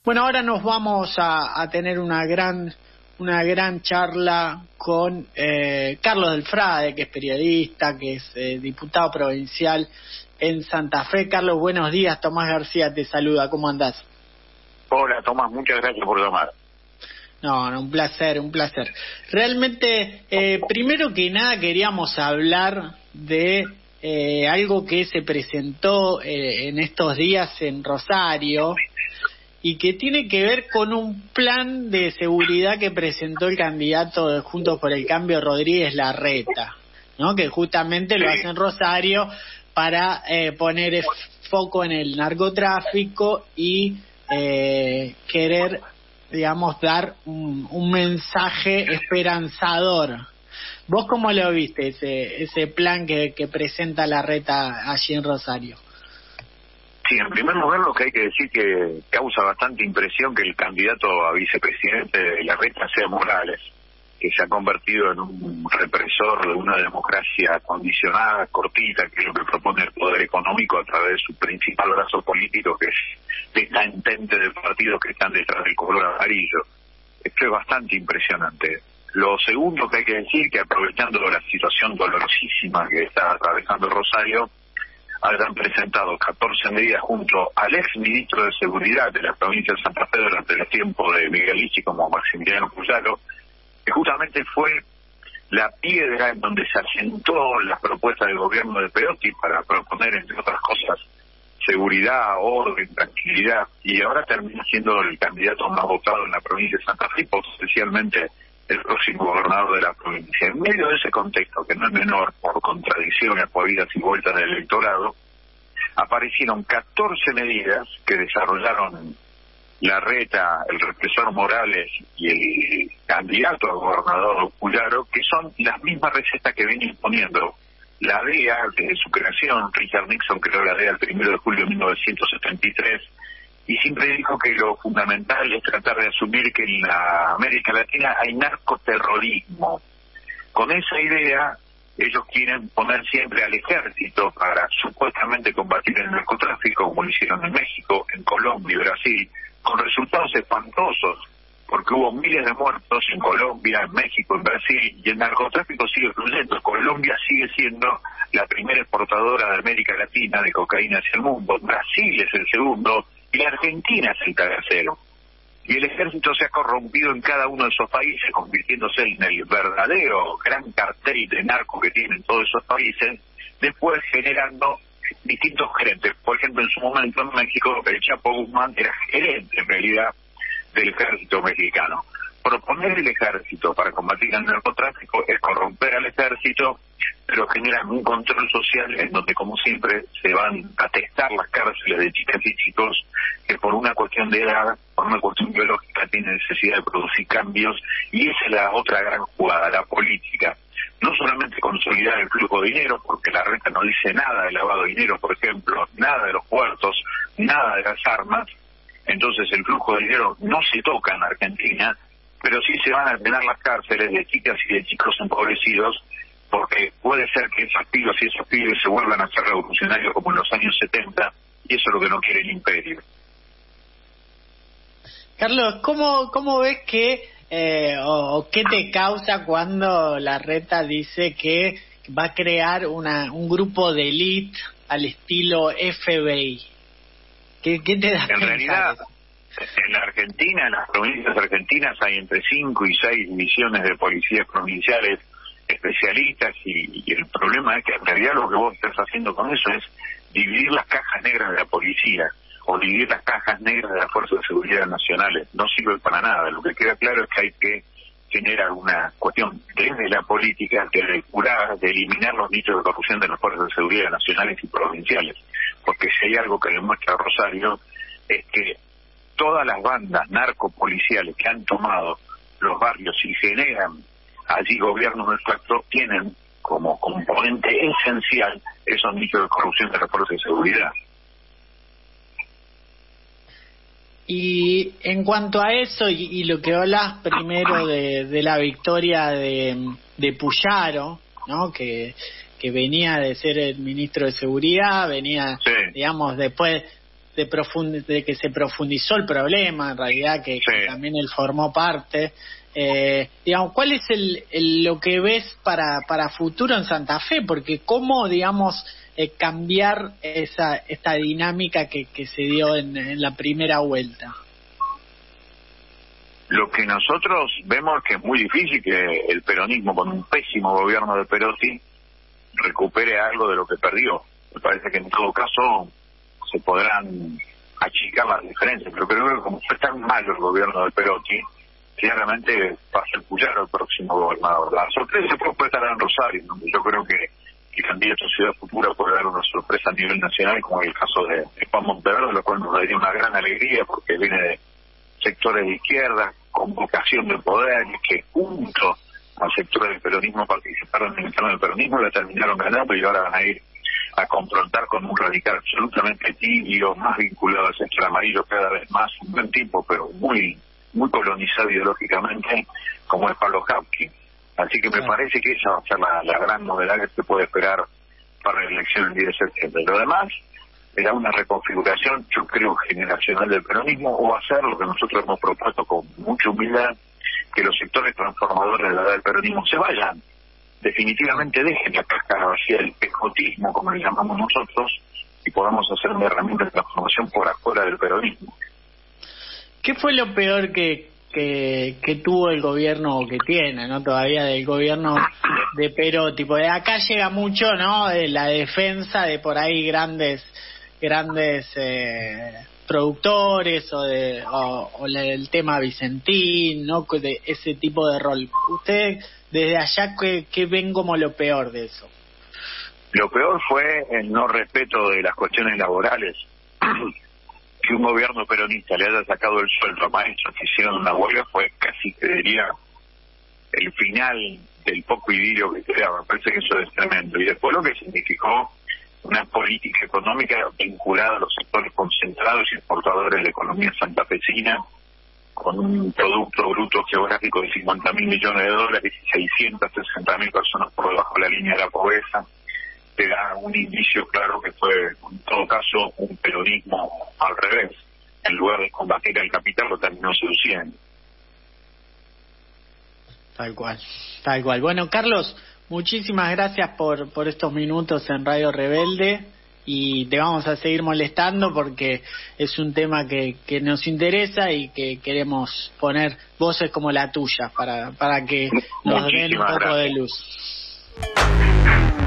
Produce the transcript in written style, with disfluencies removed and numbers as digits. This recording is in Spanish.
Bueno, ahora nos vamos a tener una gran charla con Carlos del Frade, que es periodista, que es diputado provincial en Santa Fe. Carlos, buenos días. Tomás García te saluda. ¿Cómo andás? Hola, Tomás. Muchas gracias por llamar. No, un placer. Realmente, primero que nada queríamos hablar de algo que se presentó en estos días en Rosario y que tiene que ver con un plan de seguridad que presentó el candidato de Juntos por el Cambio, Rodríguez Larreta, ¿no? Que justamente lo hace en Rosario para poner foco en el narcotráfico y querer, digamos, dar un mensaje esperanzador. ¿Vos cómo lo viste ese plan que presenta Larreta allí en Rosario? Sí, en primer lugar lo que hay que decir que causa bastante impresión que el candidato a vicepresidente de Larreta sea Morales, que se ha convertido en un represor de una democracia condicionada, cortita, que es lo que propone el poder económico a través de su principal brazo político, que es esta entente de partidos que están detrás del color amarillo. Esto es bastante impresionante. Lo segundo que hay que decir, que aprovechando la situación dolorosísima que está atravesando Rosario, hayan presentado 14 medidas junto al ex ministro de Seguridad de la provincia de Santa Fe durante el tiempo de Miguel Lichi como Maximiliano Puyaro, que justamente fue la piedra en donde se asentó la propuesta del gobierno de Perotti para proponer, entre otras cosas, seguridad, orden, tranquilidad, y ahora termina siendo el candidato más votado en la provincia de Santa Fe, especialmente el próximo gobernador de la provincia. En medio de ese contexto, que no es menor por contradicciones, por idas y vueltas del electorado, aparecieron 14 medidas que desarrollaron Larreta, el represor Morales y el candidato a gobernador Puyaro, que son las mismas recetas que viene imponiendo la DEA desde su creación. Richard Nixon creó la DEA el 1 de julio de 1973 y siempre dijo que lo fundamental es tratar de asumir que en la América Latina hay narcoterrorismo. Con esa idea, ellos quieren poner siempre al ejército para supuestamente combatir el narcotráfico, como lo hicieron en México, en Colombia y Brasil, con resultados espantosos, porque hubo miles de muertos en Colombia, en México, en Brasil, y el narcotráfico sigue fluyendo. Colombia sigue siendo la primera exportadora de América Latina de cocaína hacia el mundo, Brasil es el segundo, y Argentina es el tercero. Y el ejército se ha corrompido en cada uno de esos países, convirtiéndose en el verdadero gran cartel de narco que tienen todos esos países, después generando distintos gerentes. Por ejemplo, en su momento en México, el Chapo Guzmán era gerente, en realidad, del ejército mexicano. Proponer el ejército para combatir el narcotráfico es corromper al ejército, pero generan un control social en donde, como siempre, se van a testar las cárceles de chicas y chicos que por una cuestión de edad, por una cuestión biológica, tienen necesidad de producir cambios, y esa es la otra gran jugada, la política. No solamente consolidar el flujo de dinero, porque Larreta no dice nada de lavado de dinero, por ejemplo, nada de los puertos, nada de las armas, entonces el flujo de dinero no se toca en Argentina, pero sí se van a llenar las cárceles de chicas y de chicos empobrecidos, porque puede ser que esas pibas y esos pibes se vuelvan a ser revolucionarios como en los años 70, y eso es lo que no quiere el imperio. Carlos, ¿cómo ves que, o qué te causa cuando Larreta dice que va a crear un grupo de élite al estilo FBI? ¿Qué te da? En realidad, en la Argentina, en las provincias argentinas, hay entre 5 y 6 misiones de policías provinciales especialistas, y el problema es que en realidad lo que vos estás haciendo con eso es dividir las cajas negras de la policía o dividir las cajas negras de las fuerzas de seguridad nacionales. No sirve para nada. Lo que queda claro es que hay que generar una cuestión desde la política de depurar, de eliminar los nichos de corrupción de las fuerzas de seguridad nacionales y provinciales, porque si hay algo que demuestra Rosario es que todas las bandas narcopoliciales que han tomado los barrios y generan allí gobiernos de facto tienen como componente esencial esos nichos de corrupción de las fuerzas de seguridad. Y en cuanto a eso, y lo que hablas primero de la victoria de Puyaro, ¿no? Que venía de ser el ministro de Seguridad, venía, sí, digamos, después de que se profundizó el problema, en realidad, que también él formó parte. Digamos, ¿cuál es lo que ves para futuro en Santa Fe? Porque cómo, digamos, cambiar esta dinámica que se dio en la primera vuelta. Lo que nosotros vemos es que es muy difícil que el peronismo, con un pésimo gobierno de Perotti, recupere algo de lo que perdió. Me parece que en todo caso se podrán achicar las diferencias, pero creo que como fue tan malo el gobierno de Perotti, claramente va a ser Puyaro el próximo gobernador. La sorpresa puede estar en Rosario, donde yo creo que el candidato a Ciudad Futura puede dar una sorpresa a nivel nacional, como en el caso de Juan Monteverde, lo cual nos daría una gran alegría porque viene de sectores de izquierda, con vocación de poder, que junto al sector del peronismo participaron en el interno del peronismo, la terminaron ganando y ahora van a ir a confrontar con un radical absolutamente tibio, más vinculado al sector amarillo cada vez más, un buen tipo, pero muy colonizado ideológicamente, como es Pablo Hapkin. Así que me parece que esa va a ser la gran novedad que se puede esperar para la elección el 10 de septiembre. Lo demás era una reconfiguración, yo creo, generacional del peronismo, o hacer lo que nosotros hemos propuesto con mucha humildad, que los sectores transformadores de la edad del peronismo se vayan, definitivamente dejen la cáscara vacía del pejotismo, como le llamamos nosotros, y podamos hacer una herramienta de transformación por afuera del peronismo. ¿Qué fue lo peor que tuvo el gobierno, o que tiene, ¿no? Todavía del gobierno de Perotti? Porque de acá llega mucho, ¿no? De la defensa de por ahí grandes productores o el tema Vicentín, ¿no? De ese tipo de rol. Usted desde allá, ¿qué ven como lo peor de eso? Lo peor fue el no respeto de las cuestiones laborales. Que un gobierno peronista le haya sacado el sueldo a maestros que hicieron una huelga fue casi, te diría, el final del poco idilio que quedaba. Me parece que eso es tremendo. Y después lo que significó una política económica vinculada a los sectores concentrados y exportadores de la economía santafesina, con un producto bruto geográfico de 50.000 millones de dólares y 660.000 personas por debajo de la línea de la pobreza, te da un indicio claro que fue, en todo caso, un peronismo al revés. En lugar de combatir al capital, lo terminó seduciendo. Tal cual. Bueno, Carlos, muchísimas gracias por estos minutos en Radio Rebelde, y te vamos a seguir molestando porque es un tema que nos interesa y que queremos poner voces como la tuya para que nos den un poco de luz.